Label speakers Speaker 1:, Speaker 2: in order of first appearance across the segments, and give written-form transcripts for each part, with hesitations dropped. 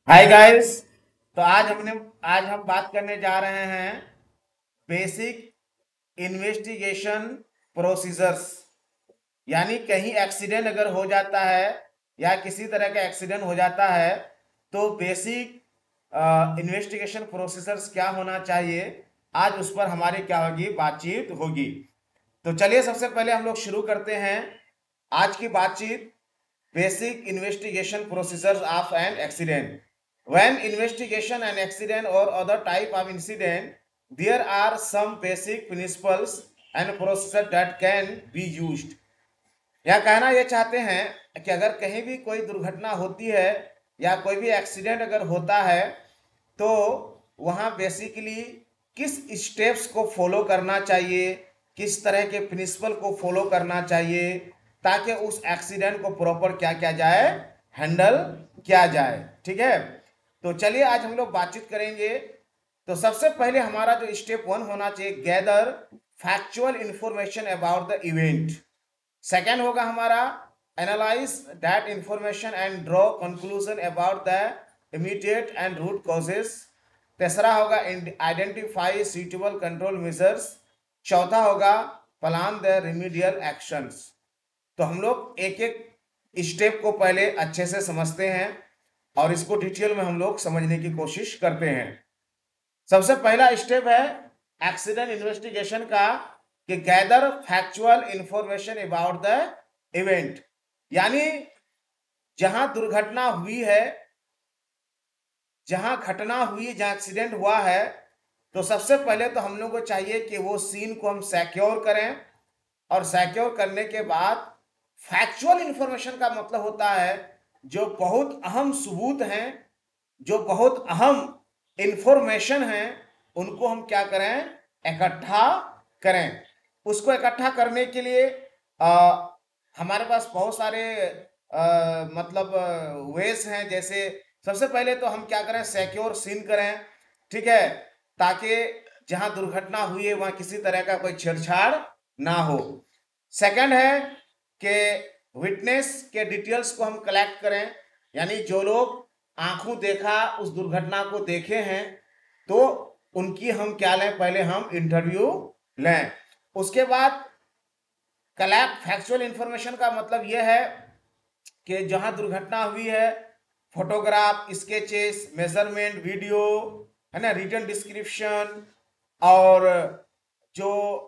Speaker 1: Hi guys. तो आज हम बात करने जा रहे हैं बेसिक इन्वेस्टिगेशन प्रोसीजर्स। यानी कहीं एक्सीडेंट अगर हो जाता है या किसी तरह का एक्सीडेंट हो जाता है तो बेसिक इन्वेस्टिगेशन प्रोसीजर्स क्या होना चाहिए, आज उस पर हमारी क्या होगी, बातचीत होगी। तो चलिए सबसे पहले हम लोग शुरू करते हैं आज की बातचीत। Basic investigation procedures of an accident. When investigation an accident or other type of incident, there are some basic principles and procedures that can be used. यह कहना यह चाहते हैं कि अगर कहीं भी कोई दुर्घटना होती है या कोई भी एक्सीडेंट अगर होता है तो वहाँ बेसिकली किस स्टेप्स को फॉलो करना चाहिए, किस तरह के प्रिंसिपल को फॉलो करना चाहिए ताकि उस एक्सीडेंट को प्रॉपर क्या किया जाए, हैंडल किया जाए। ठीक है, तो चलिए आज हम लोग बातचीत करेंगे। तो सबसे पहले हमारा जो स्टेप वन होना चाहिए, gather factual information about the event. Second होगा हमारा analyse that information and draw conclusion about the immediate and root causes. तीसरा होगा आइडेंटिफाई सूटेबल कंट्रोल मेजर्स। चौथा होगा प्लान द रिमीडियल एक्शंस। तो हम लोग एक एक स्टेप को पहले अच्छे से समझते हैं और इसको डिटेल में हम लोग समझने की कोशिश करते हैं। सबसे पहला स्टेप है एक्सीडेंट इन्वेस्टिगेशन का कि gather factual information about the event. यानी जहां दुर्घटना हुई है, जहां घटना हुई, जहां एक्सीडेंट हुआ है, तो सबसे पहले तो हम लोग को चाहिए कि वो सीन को हम सिक्योर करें। और सिक्योर करने के बाद फैक्चुअल इंफॉर्मेशन का मतलब होता है जो बहुत अहम सबूत हैं, जो बहुत अहम इंफॉर्मेशन है, उनको हम क्या करें, इकट्ठा करें। उसको इकट्ठा करने के लिए हमारे पास बहुत सारे मतलब वेज हैं। जैसे सबसे पहले तो हम क्या करें, सिक्योर सीन करें। ठीक है, ताकि जहां दुर्घटना हुई है वहां किसी तरह का कोई छेड़छाड़ ना हो। सेकंड है कि विटनेस के डिटेल्स को हम कलेक्ट करें। यानी जो लोग आंखों देखा उस दुर्घटना को देखे हैं तो उनकी हम क्या लें, पहले हम इंटरव्यू लें। उसके बाद कलेक्ट फैक्चुअल इंफॉर्मेशन का मतलब यह है कि जहां दुर्घटना हुई है, फोटोग्राफ, स्केचेस, मेजरमेंट, वीडियो, है ना, रिटन डिस्क्रिप्शन और जो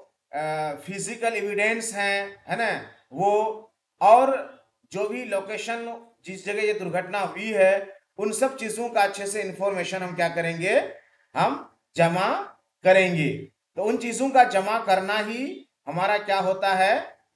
Speaker 1: फिजिकल एविडेंस हैं, है ना, वो, और जो भी लोकेशन जिस जगह ये दुर्घटना हुई है उन सब चीजों का अच्छे से इंफॉर्मेशन हम क्या करेंगे, हम जमा करेंगे। तो उन चीजों का जमा करना ही हमारा क्या होता है,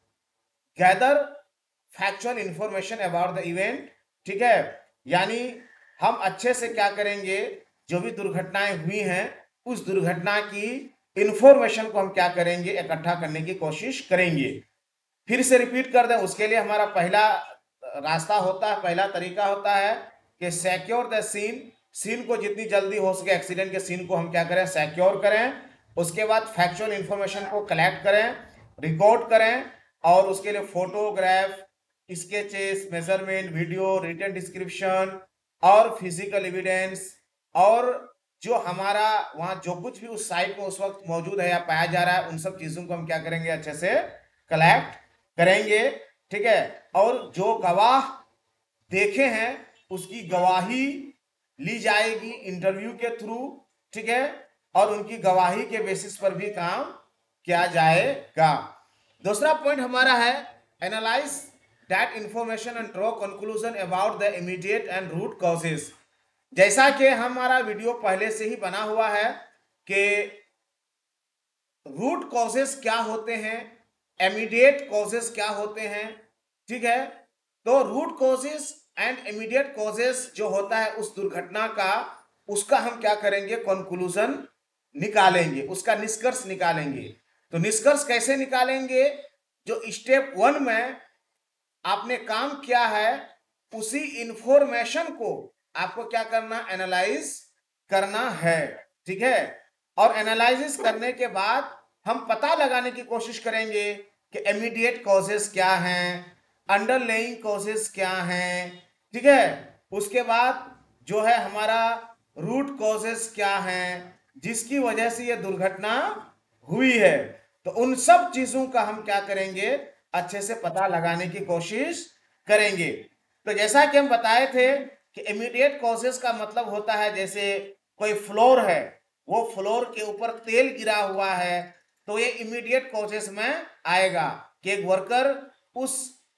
Speaker 1: gather factual information about the event. ठीक है, यानी हम अच्छे से क्या करेंगे, जो भी दुर्घटनाएं हुई हैं उस दुर्घटना की इंफॉर्मेशन को हम क्या करेंगे, इकट्ठा करने की कोशिश करेंगे। फिर से रिपीट कर दें, उसके लिए हमारा पहला रास्ता होता है, पहला तरीका होता है कि सिक्योर द सीन। सीन को जितनी जल्दी हो सके, एक्सीडेंट के सीन को हम क्या करें, सिक्योर करें। उसके बाद फैक्चुअल इंफॉर्मेशन को कलेक्ट करें, रिकॉर्ड करें, और उसके लिए photograph, sketches, measurement, video, written description और फिजिकल एविडेंस, और जो हमारा वहां जो कुछ भी उस साइट में उस वक्त मौजूद है या पाया जा रहा है, उन सब चीजों को हम क्या करेंगे, अच्छे से कलेक्ट करेंगे। ठीक है, और जो गवाह देखे हैं उसकी गवाही ली जाएगी इंटरव्यू के थ्रू। ठीक है, और उनकी गवाही के बेसिस पर भी काम किया जाएगा। दूसरा पॉइंट हमारा है analyse that information and draw conclusion about the immediate and root causes. जैसा कि हमारा वीडियो पहले से ही बना हुआ है कि रूट कॉजेस क्या होते हैं, इमीडिएट कॉजेस क्या होते हैं। ठीक है, तो root causes and immediate causes जो होता है उस दुर्घटना का, उसका हम क्या करेंगे, कंक्लूजन निकालेंगे, उसका निष्कर्ष निकालेंगे। तो निष्कर्ष कैसे निकालेंगे, जो स्टेप वन में आपने काम किया है उसी इंफॉर्मेशन को आपको क्या करना, एनालाइज करना है। ठीक है, और एनालिसिस करने के बाद हम पता लगाने की कोशिश करेंगे कि इमीडिएट कॉजेस क्या हैं, अंडरलाइंग कॉजेस क्या हैं। ठीक है, उसके बाद जो है हमारा रूट कॉजेस क्या हैं जिसकी वजह से ये दुर्घटना हुई है, तो उन सब चीजों का हम क्या करेंगे, अच्छे से पता लगाने की कोशिश करेंगे। तो जैसा कि हम बताए थे कि इमीडिएट कॉजेस का मतलब होता है, जैसे कोई फ्लोर है, वो फ्लोर के ऊपर तेल गिरा हुआ है, तो ये इमीडिएट कॉजेस में आएगा कि एक वर्कर उस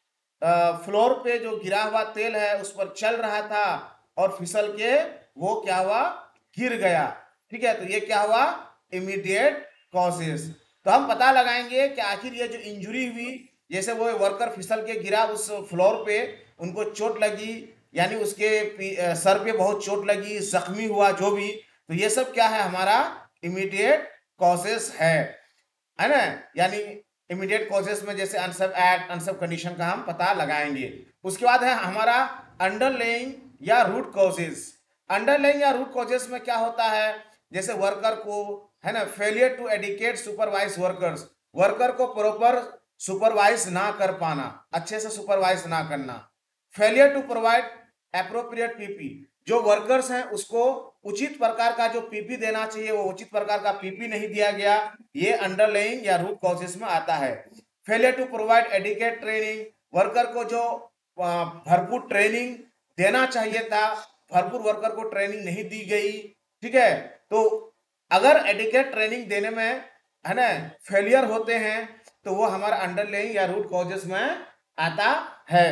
Speaker 1: फ्लोर पे जो गिरा हुआ तेल है उस पर चल रहा था और फिसल के वो क्या हुआ, गिर गया। ठीक है, तो ये क्या हुआ, इमीडिएट कॉजेस। तो हम पता लगाएंगे कि आखिर ये जो इंजरी हुई, जैसे वो वर्कर फिसल के गिरा उस फ्लोर पे, उनको चोट लगी, यानी उसके सर पे बहुत चोट लगी, जख्मी हुआ जो भी, तो ये सब क्या है, हमारा इमीडिएट कॉजेस है ना। यानी इमीडिएट कॉजेस में जैसे अनसेफ एक्ट, अनसेफ कंडीशन का हम पता लगाएंगे। उसके बाद है हमारा अंडरलेइंग या रूट कॉजेस। अंडरलेइंग या रूट कॉजेस में क्या होता है, जैसे वर्कर को है ना, failure to adequate supervise workers, worker को प्रॉपर सुपरवाइज ना कर पाना, अच्छे से सुपरवाइज ना करना। Failure to provide appropriate PPE, जो वर्कर्स हैं उसको उचित प्रकार का जो पीपी देना चाहिए वो उचित प्रकार का पीपी नहीं दिया गया, ये अंडरलेइंग या रूट कॉजेस में आता है। Failure to provide adequate training, worker को जो भरपूर ट्रेनिंग देना चाहिए था, भरपूर वर्कर को ट्रेनिंग नहीं दी गई। ठीक है, तो अगर एडिकेट ट्रेनिंग देने में है ना फेलियर होते हैं तो वो हमारा अंडरलेइंग या रूट कॉजेस में आता है।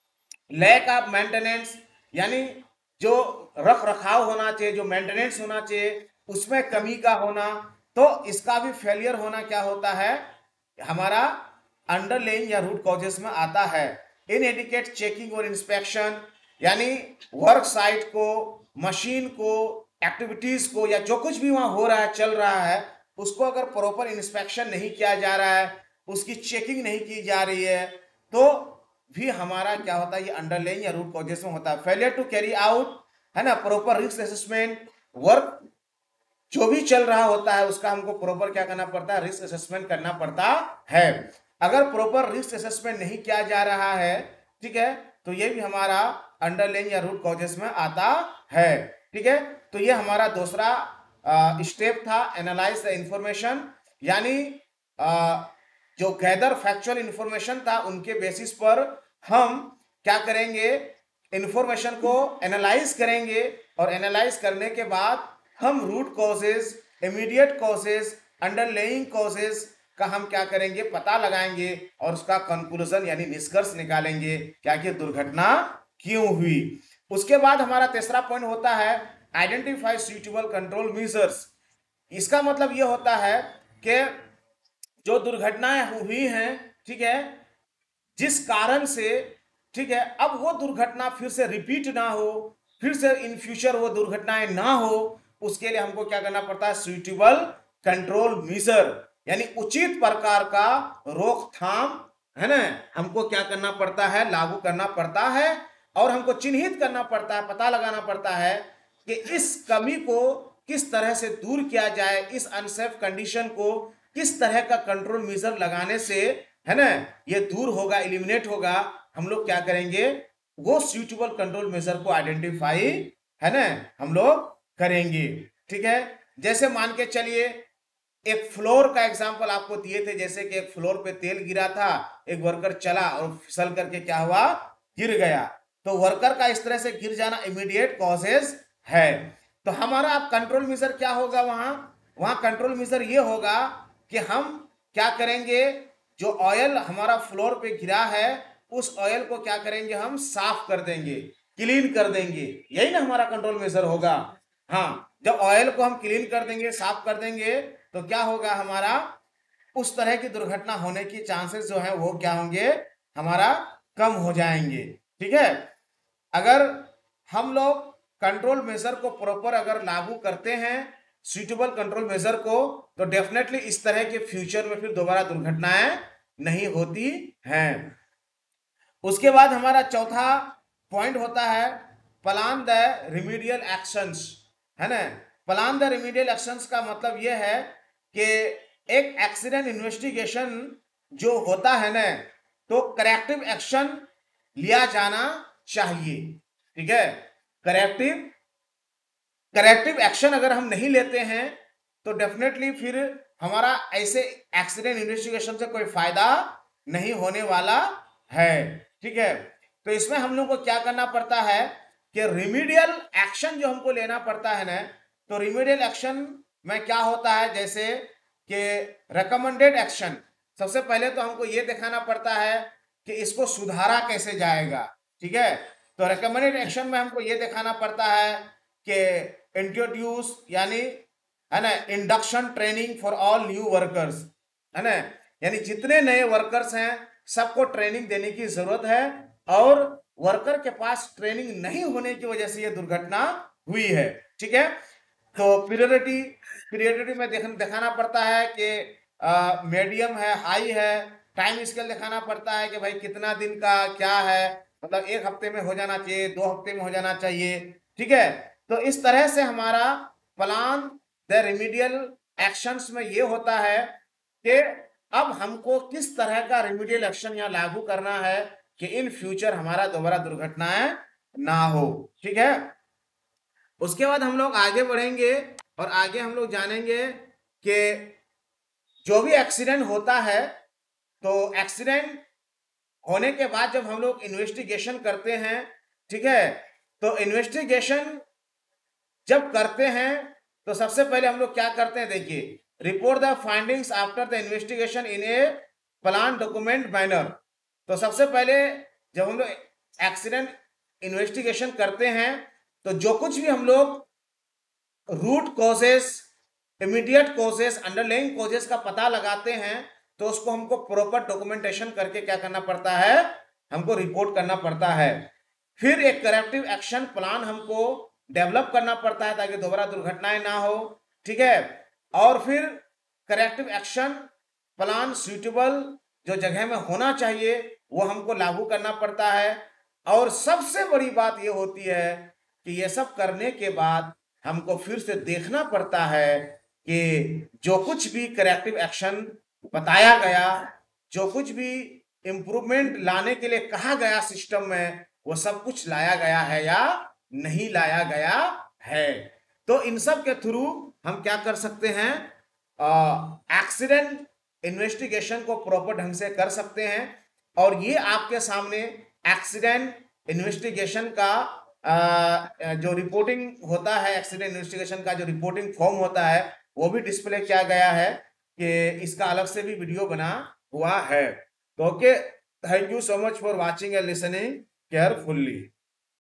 Speaker 1: लैक ऑफ मेंटेनेंस, यानी जो रख रखाव होना चाहिए, जो मेंटेनेंस होना चाहिए, उसमें कमी का होना, तो इसका भी फेलियर होना क्या होता है, हमारा अंडरलेइंग या रूट कॉजेस में आता है। इनएडिकेट चेकिंग और इंस्पेक्शन, यानी वर्क साइट को, मशीन को, एक्टिविटीज को, या जो कुछ भी वहां हो रहा है, चल रहा है, उसको अगर प्रॉपर इंस्पेक्शन नहीं किया जा रहा है, उसकी चेकिंग नहीं की जा रही है, तो भी हमारा क्या होता है, ये अंडरलेइंग या रूट कॉजेस में होता है। फेलियर टू कैरी आउट है ना प्रॉपर रिस्क असेसमेंट, वर्क जो भी चल रहा होता है उसका हमको प्रॉपर क्या करना पड़ता है, रिस्क असेसमेंट करना पड़ता है। अगर प्रॉपर रिस्क असेसमेंट नहीं किया जा रहा है, ठीक है, तो ये भी हमारा अंडरलेइंग या रूट कॉजेस में आता है। ठीक है, तो ये हमारा दूसरा स्टेप था, एनालाइज द इंफॉर्मेशन, यानी जो गैदर फैक्चुअल इंफॉर्मेशन था उनके बेसिस पर हम क्या करेंगे, इंफॉर्मेशन को एनालाइज करेंगे, और एनालाइज करने के बाद हम root causes, immediate causes, underlying causes का हम क्या करेंगे, पता लगाएंगे, और उसका कंक्लूजन यानी निष्कर्ष निकालेंगे क्या कि दुर्घटना क्यों हुई। उसके बाद हमारा तीसरा पॉइंट होता है आइडेंटिफाई सुइटेबल कंट्रोल मेजर्स। इसका मतलब यह होता है कि जो दुर्घटनाएं हुई हैं, ठीक है, जिस कारण से, ठीक है, अब वो दुर्घटना फिर से रिपीट ना हो, फिर से इन फ्यूचर वो दुर्घटनाएं ना हो, उसके लिए हमको क्या करना पड़ता है, सुइटेबल कंट्रोल मेजर, यानी उचित प्रकार का रोकथाम है ना, हमको क्या करना पड़ता है, लागू करना पड़ता है, और हमको चिन्हित करना पड़ता है, पता लगाना पड़ता है कि इस कमी को किस तरह से दूर किया जाए, इस अनसेफ कंडीशन को किस तरह का कंट्रोल मेजर लगाने से है ना ये दूर होगा, इलिमिनेट होगा। हम लोग क्या करेंगे, वो सुइटेबल कंट्रोल मेजर को आइडेंटिफाई है ना हम लोग करेंगे। ठीक है, जैसे मान के चलिए एक फ्लोर का एग्जांपल आपको दिए थे, जैसे कि एक फ्लोर पे तेल गिरा था, एक वर्कर चला और फिसल करके क्या हुआ, गिर गया, तो वर्कर का इस तरह से गिर जाना इमीडिएट कॉजेज है। तो हमारा अब कंट्रोल मेजर क्या होगा, वहां वहां कंट्रोल मेजर ये होगा कि हम क्या करेंगे, जो ऑयल हमारा फ्लोर पे गिरा है उस ऑयल को क्या करेंगे, हम साफ कर देंगे, क्लीन कर देंगे, यही ना हमारा कंट्रोल मेजर होगा। हाँ, जब ऑयल को हम क्लीन कर देंगे, साफ कर देंगे, तो क्या होगा, हमारा उस तरह की दुर्घटना होने की चांसेस जो है वो क्या होंगे, हमारा कम हो जाएंगे। ठीक है, अगर हम लोग कंट्रोल मेजर को प्रॉपर अगर लागू करते हैं, सुइटेबल कंट्रोल मेजर को, तो डेफिनेटली इस तरह के फ्यूचर में फिर दोबारा दुर्घटनाएं नहीं होती हैं। उसके बाद हमारा चौथा पॉइंट होता है प्लान द रिमीडियल एक्शंस, है ना। प्लान द रिमीडियल एक्शंस का मतलब यह है कि एक एक्सीडेंट इन्वेस्टिगेशन जो होता है ना, तो करेक्टिव एक्शन लिया जाना चाहिए। ठीक है, करेक्टिव करेक्टिव एक्शन अगर हम नहीं लेते हैं तो डेफिनेटली फिर हमारा ऐसे एक्सीडेंट इन्वेस्टिगेशन से कोई फायदा नहीं होने वाला है। ठीक है, तो इसमें हम लोग को क्या करना पड़ता है कि रिमीडियल एक्शन जो हमको लेना पड़ता है ना, तो रिमीडियल एक्शन में क्या होता है, जैसे कि रिकमेंडेड एक्शन, सबसे पहले तो हमको ये दिखाना पड़ता है कि इसको सुधारा कैसे जाएगा। ठीक है, तो रिकमेंडेड एक्शन में हमको ये दिखाना पड़ता है कि इंट्रोड्यूस यानी है ना induction training for all new workers, है ना, यानी जितने नए वर्कर्स हैं सबको ट्रेनिंग देने की जरूरत है, और वर्कर के पास ट्रेनिंग नहीं होने की वजह से ये दुर्घटना हुई है। ठीक है, तो पीरियडिटी में दिखाना पड़ता है कि मीडियम है, हाई है, टाइम स्केल दिखाना पड़ता है कि भाई कितना दिन का क्या है, मतलब 1 हफ्ते में हो जाना चाहिए, 2 हफ्ते में हो जाना चाहिए। ठीक है, तो इस तरह से हमारा प्लान द रिमीडियल एक्शंस में ये होता है कि अब हमको किस तरह का रिमीडियल एक्शन यहाँ लागू करना है कि इन फ्यूचर हमारा दोबारा दुर्घटनाएं ना हो। ठीक है, उसके बाद हम लोग आगे बढ़ेंगे और आगे हम लोग जानेंगे कि जो भी एक्सीडेंट होता है, तो एक्सीडेंट होने के बाद जब हम लोग इन्वेस्टिगेशन करते हैं, ठीक है, तो इन्वेस्टिगेशन जब करते हैं तो सबसे पहले हम लोग क्या करते हैं, देखिए, report the findings after the investigation in a plan document manner. तो सबसे पहले जब हम लोग एक्सीडेंट इन्वेस्टिगेशन करते हैं तो जो कुछ भी हम लोग root causes, immediate causes, underlying causes का पता लगाते हैं, तो उसको हमको प्रॉपर डॉक्यूमेंटेशन करके क्या करना पड़ता है, हमको रिपोर्ट करना पड़ता है। फिर एक करेक्टिव एक्शन प्लान हमको डेवलप करना पड़ता है ताकि दोबारा दुर्घटनाएं ना हो। ठीक है, और फिर करेक्टिव एक्शन प्लान सूटेबल जो जगह में होना चाहिए वो हमको लागू करना पड़ता है। और सबसे बड़ी बात ये होती है कि ये सब करने के बाद हमको फिर से देखना पड़ता है कि जो कुछ भी करेक्टिव एक्शन बताया गया, जो कुछ भी इंप्रूवमेंट लाने के लिए कहा गया सिस्टम में, वो सब कुछ लाया गया है या नहीं लाया गया है। तो इन सब के थ्रू हम क्या कर सकते हैं, एक्सीडेंट इन्वेस्टिगेशन को प्रॉपर ढंग से कर सकते हैं। और ये आपके सामने एक्सीडेंट इन्वेस्टिगेशन का जो रिपोर्टिंग होता है, एक्सीडेंट इन्वेस्टिगेशन का जो रिपोर्टिंग फॉर्म होता है वो भी डिस्प्ले किया गया है कि इसका अलग से भी वीडियो बना हुआ है। तो okay, thank you so much for watching and listening carefully.